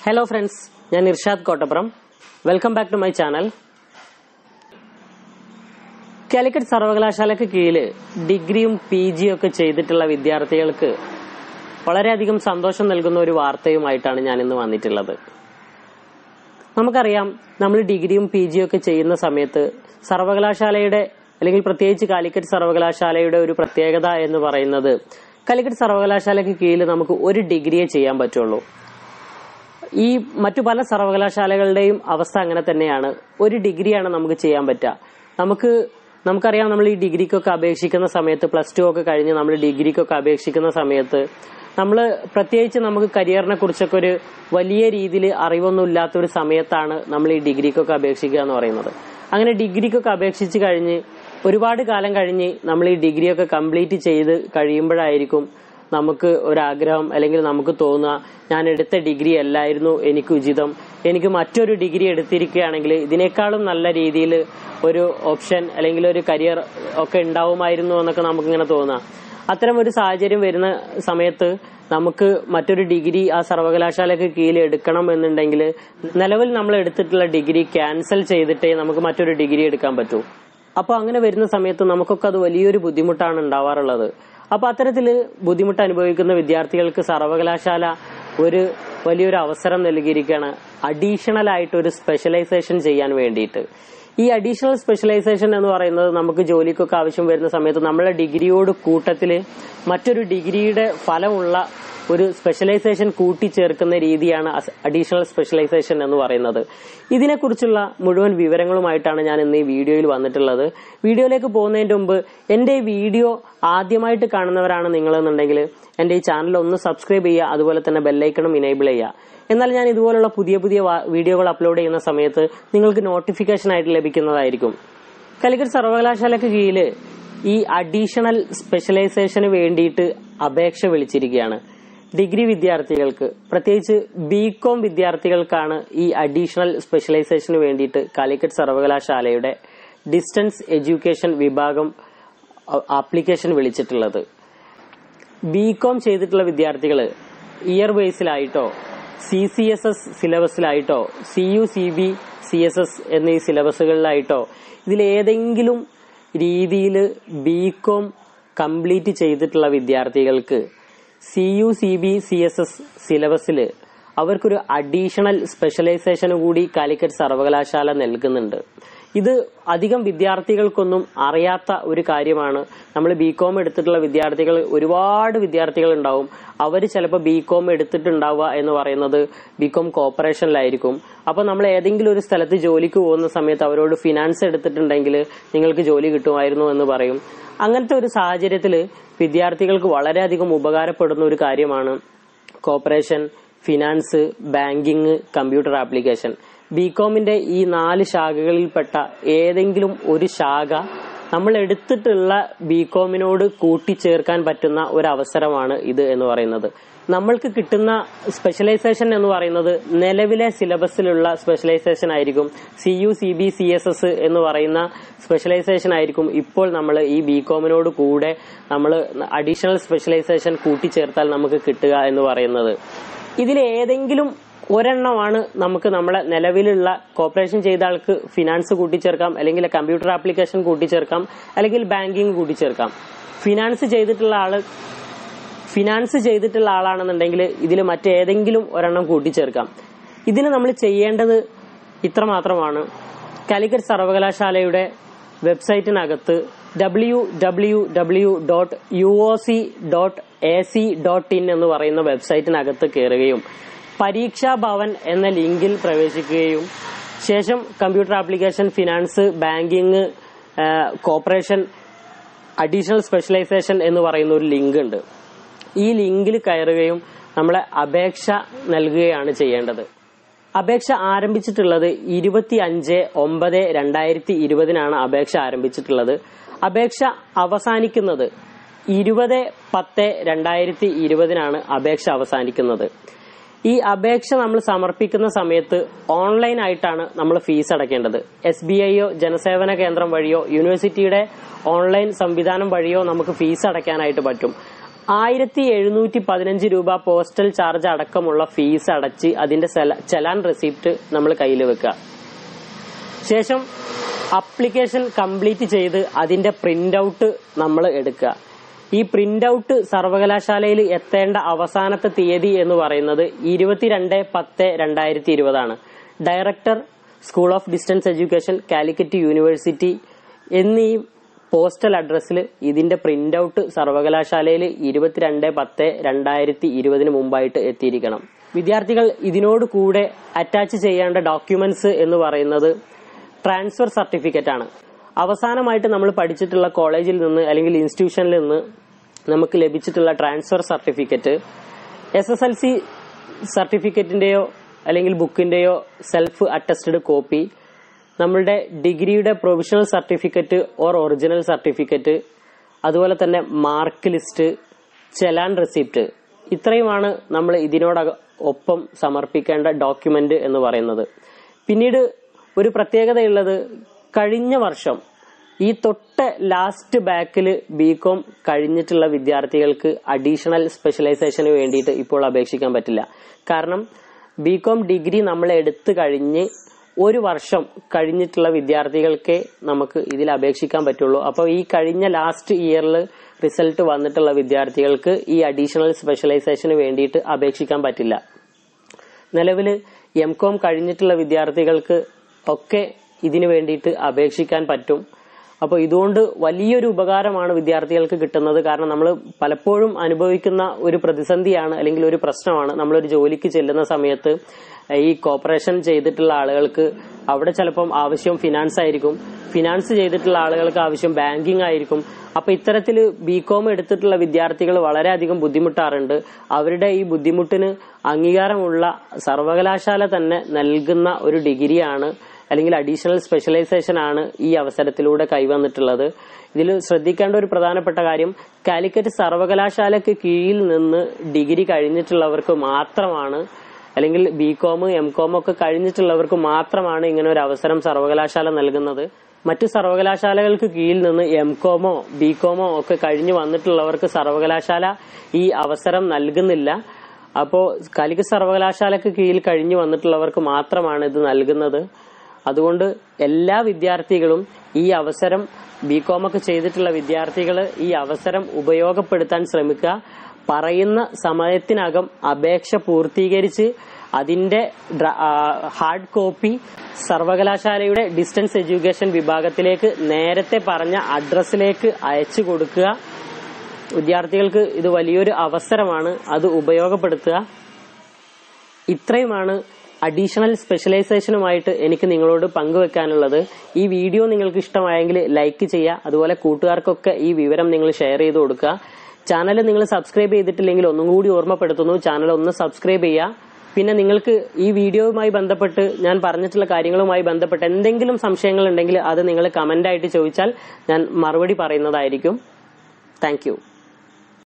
Hello friends, I am Irshad Kottapram. Welcome back to my channel. Calicut സർവകലാശാലയ്ക്ക് കീഴിൽ ഡിഗ്രിയും പിജിയും ഒക്കെ ചെയ്തിട്ടുള്ള വിദ്യാർത്ഥികൾക്ക് വളരെയധികം സന്തോഷം നൽകുന്ന ഒരു വാർത്തയുമായിട്ടാണ് ഞാൻ ഇന്ന് വന്നിട്ടുള്ളത്. നമുക്കറിയാം, നമ്മൾ ഡിഗ്രിയും പിജിയും ഒക്കെ ചെയ്യുന്ന സമയത്ത് സർവകലാശാലയുടെ അല്ലെങ്കിൽ പ്രത്യേകിച്ച് കാലിക്കറ്റ് സർവകലാശാലയുടെ ഒരു പ്രത്യേകത എന്ന് പറയുന്നത് കാലിക്കറ്റ് സർവകലാശാലയ്ക്ക് കീഴിൽ നമുക്ക് ഒരു ഡിഗ്രിയെ ചെയ്യാൻ പറ്റുള്ളൂ. ഈ മറ്റു പല സർവകലാശാലകളുടെയും അവസ്ഥ അങ്ങനെ തന്നെയാണ്. ഒരു ഡിഗ്രിയാണ് നമുക്ക് ചെയ്യാൻ പറ്റുക. നമുക്കറിയാം, നമ്മൾ ഈ ഡിഗ്രിക്കൊക്കെ അപേക്ഷിക്കുന്ന സമയത്ത് +2 ഒക്കെ കഴിഞ്ഞ് നമ്മൾ ഡിഗ്രിക്കൊക്കെ അപേക്ഷിക്കുന്ന സമയത്ത് നമ്മൾ പ്രത്യേകിച്ച് നമുക്ക് കരിയറിനെ കുറിച്ചൊക്കെ ഒരു വലിയ രീതിയിൽ അറിവൊന്നും ഇല്ലാത്ത ഒരു സമയത്താണ് നമ്മൾ ഈ ഡിഗ്രിക്കൊക്കെ അപേക്ഷിക്കുക എന്ന് പറയുന്നത്. അങ്ങനെ ഡിഗ്രിക്കൊക്കെ അപേക്ഷിച്ച് കഴിഞ്ഞ് ഒരുപാട് കാലം കഴിഞ്ഞ് നമ്മൾ ഈ ഡിഗ്രിയൊക്കെ കംപ്ലീറ്റ് ചെയ്ത് കഴിയുമ്പോഴായിരിക്കും നമുക്ക് ഒരാഗ്രഹം അല്ലെങ്കിൽ നമുക്ക് തോന്നുക, ഞാൻ എടുത്ത ഡിഗ്രി അല്ലായിരുന്നു എനിക്ക് ഉചിതം, എനിക്ക് മറ്റൊരു ഡിഗ്രി എടുത്തിരിക്കുകയാണെങ്കിൽ ഇതിനേക്കാളും നല്ല രീതിയിൽ ഒരു ഓപ്ഷൻ അല്ലെങ്കിൽ ഒരു കരിയർ ഒക്കെ ഉണ്ടാവുമായിരുന്നു എന്നൊക്കെ നമുക്കിങ്ങനെ തോന്നാം. അത്തരം ഒരു സാഹചര്യം വരുന്ന സമയത്ത് നമുക്ക് മറ്റൊരു ഡിഗ്രി ആ സർവകലാശാലയ്ക്ക് കീഴിൽ എടുക്കണം എന്നുണ്ടെങ്കിൽ നിലവിൽ നമ്മൾ എടുത്തിട്ടുള്ള ഡിഗ്രി ക്യാൻസൽ ചെയ്തിട്ടേ നമുക്ക് മറ്റൊരു ഡിഗ്രി എടുക്കാൻ പറ്റൂ. അപ്പൊ അങ്ങനെ വരുന്ന സമയത്ത് നമുക്കൊക്കെ അത് വലിയൊരു ബുദ്ധിമുട്ടാണ് ഉണ്ടാവാറുള്ളത്. അപ്പൊ അത്തരത്തില് ബുദ്ധിമുട്ട് അനുഭവിക്കുന്ന വിദ്യാർത്ഥികൾക്ക് സർവകലാശാല ഒരു വലിയൊരു അവസരം നൽകിയിരിക്കുകയാണ്, അഡീഷണൽ ആയിട്ട് ഒരു സ്പെഷ്യലൈസേഷൻ ചെയ്യാൻ വേണ്ടിയിട്ട്. ഈ അഡീഷണൽ സ്പെഷ്യലൈസേഷൻ എന്ന് പറയുന്നത് നമുക്ക് ജോലിക്കൊക്കെ ആവശ്യം വരുന്ന സമയത്ത് നമ്മളെ ഡിഗ്രിയോട് കൂട്ടത്തില് മറ്റൊരു ഡിഗ്രിയുടെ ഫലമുള്ള ഒരു സ്പെഷ്യലൈസേഷൻ കൂട്ടിച്ചേർക്കുന്ന രീതിയാണ് അഡീഷണൽ സ്പെഷ്യലൈസേഷൻ എന്ന് പറയുന്നത്. ഇതിനെക്കുറിച്ചുള്ള മുഴുവൻ വിവരങ്ങളുമായിട്ടാണ് ഞാൻ ഇന്ന് ഈ വീഡിയോയിൽ വന്നിട്ടുള്ളത്. വീഡിയോയിലേക്ക് പോകുന്നതിന് മുമ്പ് എന്റെ ഈ വീഡിയോ ആദ്യമായിട്ട് കാണുന്നവരാണ് നിങ്ങളെന്നുണ്ടെങ്കിൽ എന്റെ ഈ ചാനൽ ഒന്ന് സബ്സ്ക്രൈബ് ചെയ്യുക, അതുപോലെ തന്നെ ബെല്ലൈക്കണും ഇനേബിൾ ചെയ്യുക. എന്നാൽ ഞാൻ ഇതുപോലുള്ള പുതിയ വീഡിയോകൾ അപ്ലോഡ് ചെയ്യുന്ന സമയത്ത് നിങ്ങൾക്ക് നോട്ടിഫിക്കേഷൻ ആയിട്ട് ലഭിക്കുന്നതായിരിക്കും. കാലിക്കറ്റ് സർവകലാശാലയ്ക്ക് കീഴിൽ ഈ അഡീഷണൽ സ്പെഷ്യലൈസേഷന് വേണ്ടിയിട്ട് അപേക്ഷ വിളിച്ചിരിക്കുകയാണ്. ഡിഗ്രി വിദ്യാർത്ഥികൾക്ക്, പ്രത്യേകിച്ച് ബികോം വിദ്യാർത്ഥികൾക്കാണ് ഈ അഡീഷണൽ സ്പെഷ്യലൈസേഷന് വേണ്ടിയിട്ട് കാലിക്കറ്റ് സർവകലാശാലയുടെ ഡിസ്റ്റൻസ് എഡ്യൂക്കേഷൻ വിഭാഗം ആപ്ലിക്കേഷൻ വിളിച്ചിട്ടുള്ളത്. ബികോം ചെയ്തിട്ടുള്ള വിദ്യാർത്ഥികൾ ഇയർ ബേസിലായിട്ടോ CCSS സിലബസിലായിട്ടോ CUCB CSS എന്നീ സിലബസുകളിലായിട്ടോ ഇതിലേതെങ്കിലും രീതിയിൽ ബികോം കംപ്ലീറ്റ് ചെയ്തിട്ടുള്ള വിദ്യാർത്ഥികൾക്ക് CUCB CSS സിലബസിൽ അവർക്കൊരു അഡീഷണൽ സ്പെഷ്യലൈസേഷൻ കൂടി കാലിക്കറ്റ് സർവകലാശാല നൽകുന്നുണ്ട്. ഇത് അധികം വിദ്യാർത്ഥികൾക്കൊന്നും അറിയാത്ത ഒരു കാര്യമാണ്. നമ്മൾ ബികോം എടുത്തിട്ടുള്ള ഒരുപാട് വിദ്യാർത്ഥികൾ ഉണ്ടാവും. അവർ ചിലപ്പോൾ ബികോം എടുത്തിട്ടുണ്ടാവുക എന്ന് പറയുന്നത് ബികോം കോർപ്പറേഷനിലായിരിക്കും. അപ്പൊ നമ്മൾ ഏതെങ്കിലും ഒരു സ്ഥലത്ത് ജോലിക്ക് പോകുന്ന സമയത്ത് അവരോട് ഫിനാൻസ് എടുത്തിട്ടുണ്ടെങ്കിൽ നിങ്ങൾക്ക് ജോലി കിട്ടുമായിരുന്നു എന്ന് പറയും. അങ്ങനത്തെ ഒരു സാഹചര്യത്തിൽ വിദ്യാർത്ഥികൾക്ക് വളരെയധികം ഉപകാരപ്പെടുന്ന ഒരു കാര്യമാണ് corporation, finance, banking, computer application. ബികോമിന്റെ ഈ 4 ശാഖകളിൽപ്പെട്ട ഏതെങ്കിലും ഒരു ശാഖ നമ്മൾ എടുത്തിട്ടുള്ള ബികോമിനോട് കൂട്ടിച്ചേർക്കാൻ പറ്റുന്ന ഒരു അവസരമാണ് ഇത് എന്ന് പറയുന്നത്. നമ്മൾക്ക് കിട്ടുന്ന സ്പെഷ്യലൈസേഷൻ എന്ന് പറയുന്നത് നിലവിലെ സിലബസിലുള്ള സ്പെഷ്യലൈസേഷൻ ആയിരിക്കും. CUCB CSS എന്ന് പറയുന്ന സ്പെഷ്യലൈസേഷൻ ആയിരിക്കും ഇപ്പോൾ നമ്മൾ ഈ ബികോമിനോട് കൂടെ നമ്മൾ അഡീഷണൽ സ്പെഷ്യലൈസേഷൻ കൂട്ടിച്ചേർത്താൽ നമുക്ക് കിട്ടുക എന്ന് പറയുന്നത്. ഇതിലേതെങ്കിലും ഒരെണ്ണമാണ് നമുക്ക് നമ്മളെ നിലവിലുള്ള കോർപ്പറേഷൻ ചെയ്ത ആൾക്ക് ഫിനാൻസ് കൂട്ടിച്ചേർക്കാം, അല്ലെങ്കിൽ കമ്പ്യൂട്ടർ ആപ്ലിക്കേഷൻ കൂട്ടിച്ചേർക്കാം, അല്ലെങ്കിൽ ബാങ്കിങ് കൂട്ടിച്ചേർക്കാം. ഫിനാൻസ് ചെയ്തിട്ടുള്ള ആളാണെന്നുണ്ടെങ്കിൽ ഇതിൽ മറ്റേതെങ്കിലും ഒരെണ്ണം കൂട്ടിച്ചേർക്കാം. ഇതിന് നമ്മൾ ചെയ്യേണ്ടത് ഇത്രമാത്രമാണ്. കാലിക്കറ്റ് സർവകലാശാലയുടെ വെബ്സൈറ്റിനകത്ത് www.uoc.ac.in എന്ന് പറയുന്ന വെബ്സൈറ്റിനകത്ത് കയറുകയും പരീക്ഷാ ഭവൻ എന്ന ലിങ്കിൽ പ്രവേശിക്കുകയും ശേഷം computer application, finance, banking, corporation, additional specialisation എന്ന് പറയുന്ന ഒരു ലിങ്ക് ഉണ്ട്. ഈ ലിങ്കിൽ കയറുകയും നമ്മളെ അപേക്ഷ നൽകുകയാണ് ചെയ്യേണ്ടത്. അപേക്ഷ ആരംഭിച്ചിട്ടുള്ളത് 25/9/2020 അപേക്ഷ ആരംഭിച്ചിട്ടുള്ളത്. അപേക്ഷ അവസാനിക്കുന്നത് 20/10/2020 അപേക്ഷ അവസാനിക്കുന്നത്. ഈ അപേക്ഷ നമ്മൾ സമർപ്പിക്കുന്ന സമയത്ത് ഓൺലൈൻ ആയിട്ടാണ് നമ്മൾ ഫീസ് അടയ്ക്കേണ്ടത്. SBIയോ ജനസേവന കേന്ദ്രം വഴിയോ യൂണിവേഴ്സിറ്റിയുടെ ഓൺലൈൻ സംവിധാനം വഴിയോ നമുക്ക് ഫീസ് അടയ്ക്കാനായിട്ട് പറ്റും. 1715 രൂപ പോസ്റ്റൽ ചാർജ് അടക്കമുള്ള ഫീസ് അടച്ച് അതിന്റെ ചലാൻ റെസിപ്റ്റ് നമ്മൾ കയ്യിൽ വെക്കുക. ശേഷം അപ്ലിക്കേഷൻ കംപ്ലീറ്റ് ചെയ്ത് അതിന്റെ പ്രിന്റ് ഔട്ട് നമ്മൾ എടുക്കുക. ഈ പ്രിന്റ് ഔട്ട് സർവകലാശാലയിൽ എത്തേണ്ട അവസാനത്തെ തീയതി എന്ന് പറയുന്നത് 22/10/2020 ആണ്. Director, school of distance education, Calicut university എന്നീ പോസ്റ്റൽ അഡ്രസ്സിൽ ഇതിന്റെ പ്രിന്റ് ഔട്ട് സർവകലാശാലയിൽ 22/10/2020 മുമ്പായിട്ട് എത്തിയിരിക്കണം. വിദ്യാർത്ഥികൾ ഇതിനോട് കൂടെ അറ്റാച്ച് ചെയ്യേണ്ട ഡോക്യുമെന്റ്സ് എന്ന് പറയുന്നത് ട്രാൻസ്ഫർ സർട്ടിഫിക്കറ്റ് ആണ്. അവസാനമായിട്ട് നമ്മൾ പഠിച്ചിട്ടുള്ള കോളേജിൽ നിന്ന് അല്ലെങ്കിൽ ഇൻസ്റ്റിറ്റ്യൂഷനിൽ നിന്ന് നമുക്ക് ലഭിച്ചിട്ടുള്ള ട്രാൻസ്ഫർ സർട്ടിഫിക്കറ്റ് SSLC സർട്ടിഫിക്കറ്റിന്റെയോ അല്ലെങ്കിൽ ബുക്കിന്റെയോ സെൽഫ് അറ്റസ്റ്റഡ് കോപ്പി, നമ്മളുടെ ഡിഗ്രിയുടെ provisional certificate or original certificate, അതുപോലെ തന്നെ മാർക്ക് ലിസ്റ്റ്, ചലാൻ റെസിപ്റ്റ്, ഇത്രയുമാണ് നമ്മൾ ഇതിനോടൊപ്പം സമർപ്പിക്കേണ്ട ഡോക്യുമെന്റ് എന്ന് പറയുന്നത്. പിന്നീട് ഒരു പ്രത്യേകതയുള്ളത്, കഴിഞ്ഞ വർഷം ഈ തൊട്ട് ലാസ്റ്റ് ബാക്കിൽ ബികോം കഴിഞ്ഞിട്ടുള്ള വിദ്യാർത്ഥികൾക്ക് അഡീഷണൽ സ്പെഷ്യലൈസേഷന് വേണ്ടിയിട്ട് ഇപ്പോൾ അപേക്ഷിക്കാൻ പറ്റില്ല. കാരണം ബികോം ഡിഗ്രി നമ്മൾ എടുത്തു കഴിഞ്ഞ് ഒരു വർഷം കഴിഞ്ഞിട്ടുള്ള വിദ്യാർത്ഥികൾക്കേ നമുക്ക് ഇതിൽ അപേക്ഷിക്കാൻ പറ്റുള്ളൂ. അപ്പോൾ ഈ കഴിഞ്ഞ ലാസ്റ്റ് ഇയറിൽ റിസൾട്ട് വന്നിട്ടുള്ള വിദ്യാർത്ഥികൾക്ക് ഈ അഡീഷണൽ സ്പെഷ്യലൈസേഷന് വേണ്ടിയിട്ട് അപേക്ഷിക്കാൻ പറ്റില്ല. നിലവിൽ MCOM കഴിഞ്ഞിട്ടുള്ള വിദ്യാർത്ഥികൾക്ക് ഒക്കെ ഇതിനു വേണ്ടിയിട്ട് അപേക്ഷിക്കാൻ പറ്റും. അപ്പോൾ ഇതുകൊണ്ട് വലിയൊരു ഉപകാരമാണ് വിദ്യാർത്ഥികൾക്ക് കിട്ടുന്നത്. കാരണം നമ്മൾ പലപ്പോഴും അനുഭവിക്കുന്ന ഒരു പ്രതിസന്ധിയാണ് അല്ലെങ്കിൽ ഒരു പ്രശ്നമാണ്, നമ്മളൊരു ജോലിക്ക് ചെല്ലുന്ന സമയത്ത് ഈ കോർപ്പറേഷൻ ചെയ്തിട്ടുള്ള ആളുകൾക്ക് അവിടെ ചിലപ്പം ആവശ്യം ഫിനാൻസ് ആയിരിക്കും, ഫിനാൻസ് ചെയ്തിട്ടുള്ള ആളുകൾക്ക് ആവശ്യം ബാങ്കിങ് ആയിരിക്കും. അപ്പൊ ഇത്തരത്തിൽ ബികോം എടുത്തിട്ടുള്ള വിദ്യാർത്ഥികൾ വളരെയധികം ബുദ്ധിമുട്ടാറുണ്ട്. അവരുടെ ഈ ബുദ്ധിമുട്ടിന് അംഗീകാരമുള്ള സർവകലാശാല തന്നെ നൽകുന്ന ഒരു ഡിഗ്രിയാണ് അല്ലെങ്കിൽ അഡീഷണൽ സ്പെഷ്യലൈസേഷൻ ആണ് ഈ അവസരത്തിലൂടെ കൈവന്നിട്ടുള്ളത്. ഇതിൽ ശ്രദ്ധിക്കേണ്ട ഒരു പ്രധാനപ്പെട്ട കാര്യം, കാലിക്കറ്റ് സർവകലാശാലയ്ക്ക് കീഴിൽ നിന്ന് ഡിഗ്രി കഴിഞ്ഞിട്ടുള്ളവർക്ക് മാത്രമാണ്, അല്ലെങ്കിൽ ബികോം MCOM ഒക്കെ കഴിഞ്ഞിട്ടുള്ളവർക്ക് മാത്രമാണ് ഇങ്ങനെ ഒരു അവസരം സർവകലാശാല നൽകുന്നത്. മറ്റു സർവകലാശാലകൾക്ക് കീഴിൽ നിന്ന് MCOMോ ബികോമോ ഒക്കെ കഴിഞ്ഞു വന്നിട്ടുള്ളവർക്ക് സർവകലാശാല ഈ അവസരം നൽകുന്നില്ല. അപ്പോ കാലിക്കറ്റ് സർവകലാശാലയ്ക്ക് കീഴിൽ കഴിഞ്ഞു വന്നിട്ടുള്ളവർക്ക് മാത്രമാണ് ഇത് നൽകുന്നത്. അതുകൊണ്ട് എല്ലാ വിദ്യാർത്ഥികളും ഈ അവസരം, ബികോം ഒക്കെ ചെയ്തിട്ടുള്ള വിദ്യാർത്ഥികൾ ഈ അവസരം ഉപയോഗപ്പെടുത്താൻ ശ്രമിക്കുക. പറയുന്ന സമയത്തിനകം അപേക്ഷ പൂർത്തീകരിച്ച് അതിന്റെ ഹാർഡ് കോപ്പി സർവകലാശാലയുടെ ഡിസ്റ്റൻസ് എഡ്യൂക്കേഷൻ വിഭാഗത്തിലേക്ക് നേരത്തെ പറഞ്ഞ അഡ്രസ്സിലേക്ക് അയച്ചു കൊടുക്കുക. വിദ്യാർത്ഥികൾക്ക് ഇത് വലിയൊരു അവസരമാണ്, അത് ഉപയോഗപ്പെടുത്തുക. ഇത്രയുമാണ് അഡീഷണൽ സ്പെഷ്യലൈസേഷനുമായിട്ട് എനിക്ക് നിങ്ങളോട് പങ്കുവെക്കാനുള്ളത്. ഈ വീഡിയോ നിങ്ങൾക്ക് ഇഷ്ടമായെങ്കിൽ ലൈക്ക് ചെയ്യുക, അതുപോലെ കൂട്ടുകാർക്കൊക്കെ ഈ വിവരം നിങ്ങൾ ഷെയർ ചെയ്ത് കൊടുക്കുക. ചാനൽ നിങ്ങൾ സബ്സ്ക്രൈബ് ചെയ്തിട്ടില്ലെങ്കിൽ ഒന്നും കൂടി ഓർമ്മപ്പെടുത്തുന്നു, ചാനൽ ഒന്ന് സബ്സ്ക്രൈബ് ചെയ്യുക. പിന്നെ നിങ്ങൾക്ക് ഈ വീഡിയോയുമായി ബന്ധപ്പെട്ട് ഞാൻ പറഞ്ഞിട്ടുള്ള കാര്യങ്ങളുമായി ബന്ധപ്പെട്ട് എന്തെങ്കിലും സംശയങ്ങൾ ഉണ്ടെങ്കിൽ അത് നിങ്ങൾ കമന്റ് ആയിട്ട് ചോദിച്ചാൽ ഞാൻ മറുപടി പറയുന്നതായിരിക്കും. Thank U.